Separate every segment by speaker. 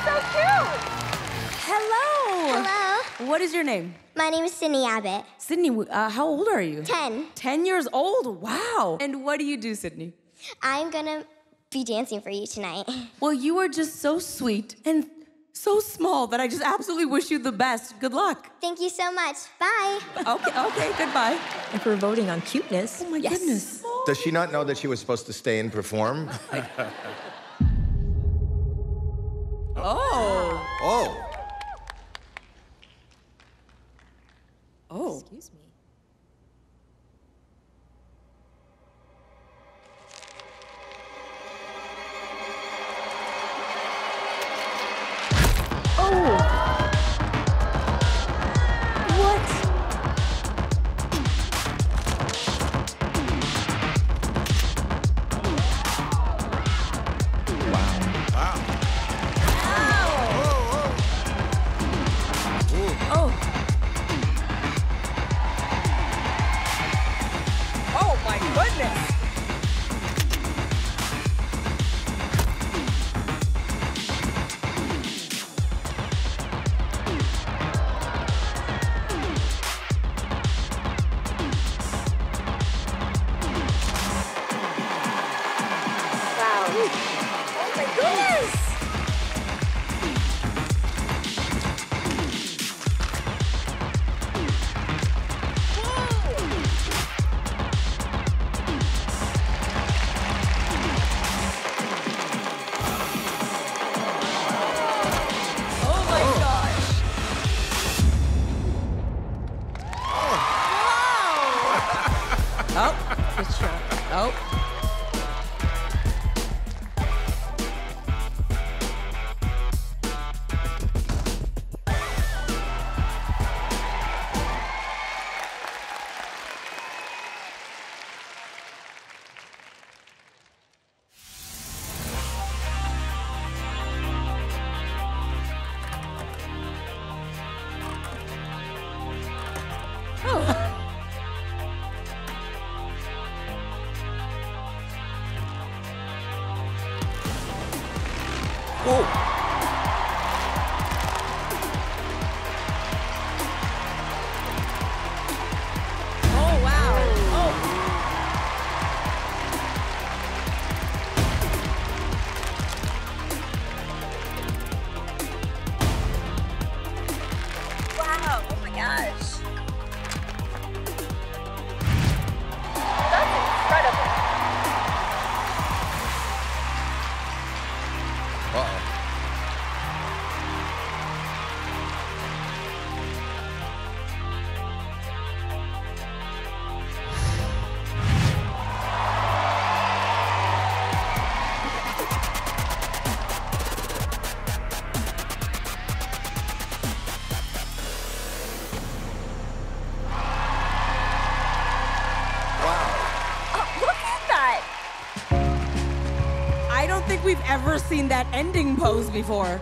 Speaker 1: so cute.
Speaker 2: Hello.
Speaker 3: Hello.
Speaker 2: What is your name?
Speaker 3: My name is Cydnee Abott.
Speaker 2: Cydnee, how old are you?
Speaker 3: 10.
Speaker 2: 10 years old? Wow. And what do you do, Cydnee?
Speaker 3: I'm gonna be dancing for you tonight.
Speaker 2: Well, you are just so sweet and so small that I just absolutely wish you the best. Good luck.
Speaker 3: Thank you so much. Bye.
Speaker 2: Okay, goodbye.
Speaker 1: If we're voting on cuteness,
Speaker 2: Oh my goodness.
Speaker 4: Does she not know that she was supposed to stay and perform?
Speaker 2: Oh.
Speaker 4: Oh.
Speaker 2: Oh.
Speaker 1: Excuse me. Oh. What?
Speaker 2: Oh. Oh my goodness. Wow. Oh my goodness. Oh my gosh. Wow. Oh.
Speaker 1: Good shot.
Speaker 2: Oh.
Speaker 4: Whoa.
Speaker 2: Oh, wow. Oh. Wow. Oh my gosh. That's incredible.
Speaker 4: Uh-oh.
Speaker 1: Look at that.
Speaker 2: I don't think we've ever seen that ending pose before.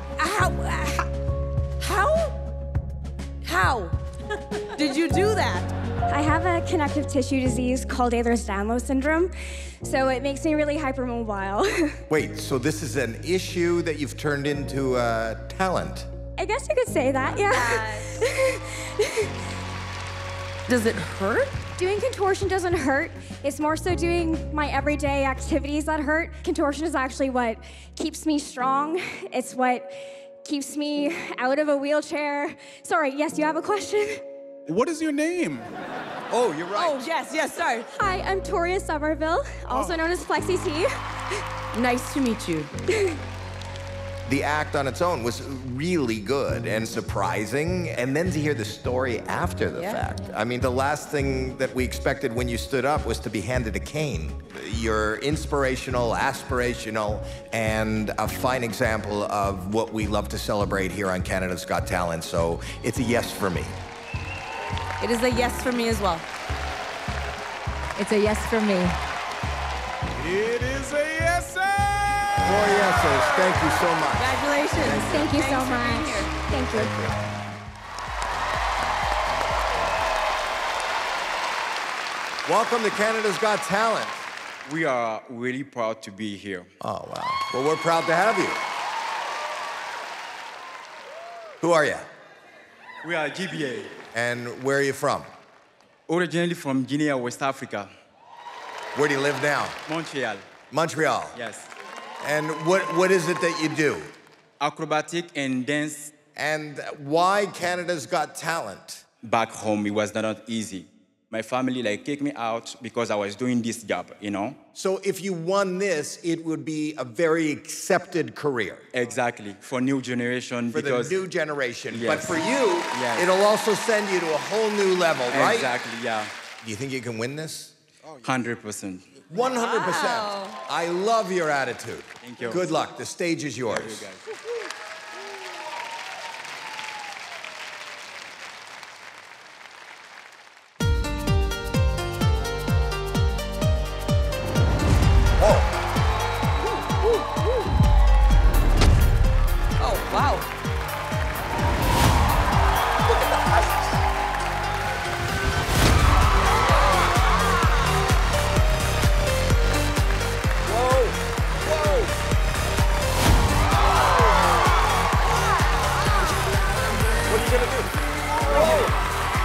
Speaker 2: How did you do that?
Speaker 5: I have a connective tissue disease called Ehlers-Danlos syndrome, so it makes me really hypermobile.
Speaker 4: Wait, so this is an issue that you've turned into a talent?
Speaker 5: I guess you could say that, yeah.
Speaker 2: Does it hurt?
Speaker 5: Doing contortion doesn't hurt. It's more so doing my everyday activities that hurt. Contortion is actually what keeps me strong. It's what keeps me out of a wheelchair. Sorry, yes, you have a question?
Speaker 6: What is your name?
Speaker 4: Oh, you're right.
Speaker 2: Oh, yes, sorry.
Speaker 5: Hi, I'm Toria Somerville, also known as Flexy-T.
Speaker 2: Nice to meet you.
Speaker 4: The act on its own was really good and surprising, and then to hear the story after the fact. I mean, the last thing that we expected when you stood up was to be handed a cane. You're inspirational, aspirational, and a fine example of what we love to celebrate here on Canada's Got Talent, so it's a yes for me.
Speaker 2: It is a yes for me as well.
Speaker 1: It's a yes for me.
Speaker 6: It is a yes, sir!
Speaker 4: 4 yeses. Thank you so much.
Speaker 2: Congratulations.
Speaker 5: Thank you so
Speaker 2: Thanks for being
Speaker 5: much.
Speaker 2: here.
Speaker 5: Thank you.
Speaker 4: Welcome to Canada's Got Talent.
Speaker 7: We are really proud to be here.
Speaker 4: Oh, wow. Well, we're proud to have you. Who are you?
Speaker 7: We are GBA.
Speaker 4: And where are you from?
Speaker 7: Originally from Guinea, West Africa.
Speaker 4: Where do you live now?
Speaker 7: Montreal.
Speaker 4: Montreal.
Speaker 7: Yes.
Speaker 4: And what is it that you do?
Speaker 7: Acrobatic and dance.
Speaker 4: And why Canada's Got Talent?
Speaker 7: Back home, it was not easy. My family kicked me out because I was doing this job, you know?
Speaker 4: So if you won this, it would be a very accepted career.
Speaker 7: Exactly, for new generation.
Speaker 4: For the new generation.
Speaker 7: Yes.
Speaker 4: But for you,
Speaker 7: Yes.
Speaker 4: it'll also send you to a whole new level, right?
Speaker 7: Exactly, yeah.
Speaker 4: Do you think you can win this?
Speaker 7: 100%.
Speaker 4: 100%. I love your attitude.
Speaker 7: Thank you.
Speaker 4: Good luck. The stage is yours.
Speaker 7: Thank you, guys.
Speaker 2: Oh, wow. Look at the height.
Speaker 4: Whoa! Whoa! What are you gonna do? Whoa!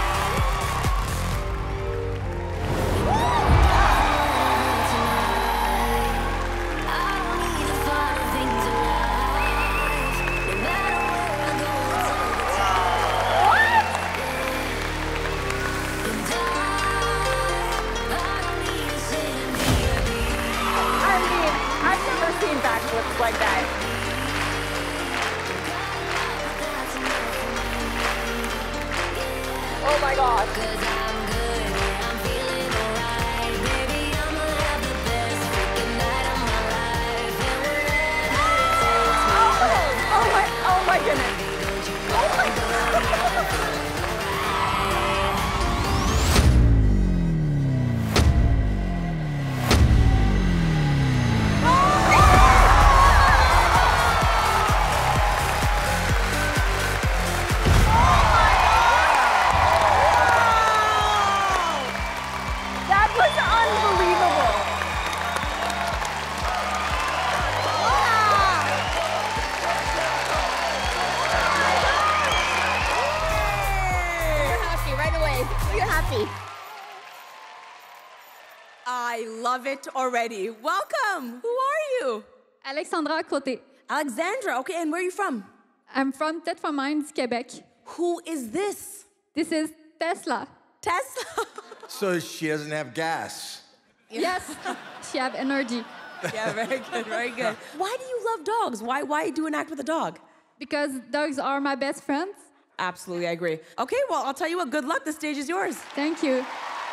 Speaker 1: I've never seen backflips like that. Oh my God. Oh my goodness. Oh my God. That was unbelievable. You're happy right away. You're happy.
Speaker 2: I love it already. Welcome. Who are you?
Speaker 5: Alexandra Côté.
Speaker 2: Alexandra. Okay, and where are you from?
Speaker 5: I'm from Tête for Minds, Quebec.
Speaker 2: Who is this?
Speaker 5: This is Tesla.
Speaker 2: Tesla.
Speaker 4: So she doesn't have gas.
Speaker 5: Yes, she have energy.
Speaker 2: Yeah, very good, very good. Why do you love dogs? Why do an act with a dog?
Speaker 5: Because dogs are my best friends.
Speaker 2: Absolutely, I agree. Okay, well, I'll tell you what, good luck. The stage is yours.
Speaker 5: Thank you.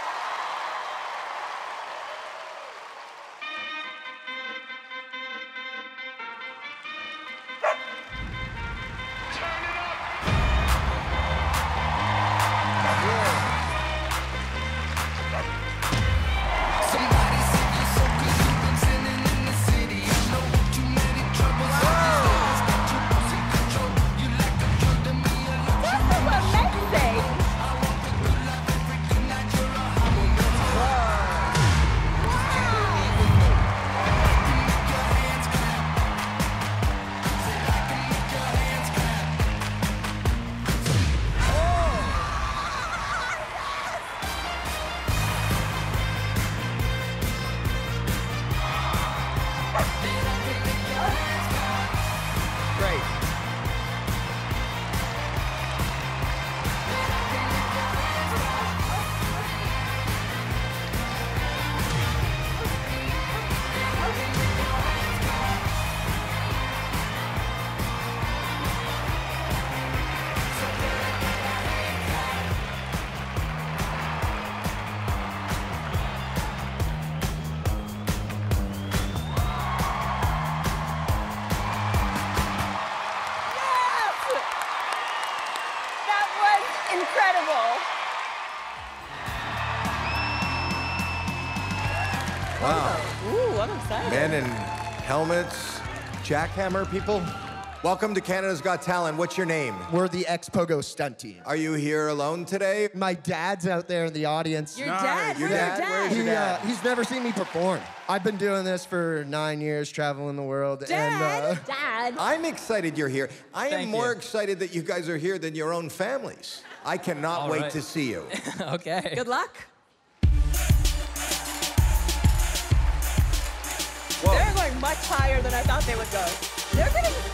Speaker 4: Great.
Speaker 1: That was incredible.
Speaker 4: Wow.
Speaker 2: Ooh, I'm excited.
Speaker 4: Men in helmets, jackhammer people. Welcome to Canada's Got Talent. What's your name?
Speaker 8: We're the Xpogo stunt team.
Speaker 4: Are you here alone today?
Speaker 8: My dad's out there in the audience.
Speaker 2: Your dad? Where's your dad?
Speaker 4: Where's your dad?
Speaker 8: He's never seen me perform. I've been doing this for 9 years, traveling the world.
Speaker 2: Dad?
Speaker 3: Dad.
Speaker 4: I'm excited you're here. I am
Speaker 9: Thank
Speaker 4: more
Speaker 9: you.
Speaker 4: excited that you guys are here than your own families. I cannot
Speaker 9: All
Speaker 4: wait
Speaker 9: right.
Speaker 4: to see you.
Speaker 9: Okay.
Speaker 2: Good luck.
Speaker 4: Whoa.
Speaker 2: They're going much higher than I thought they would go. They're getting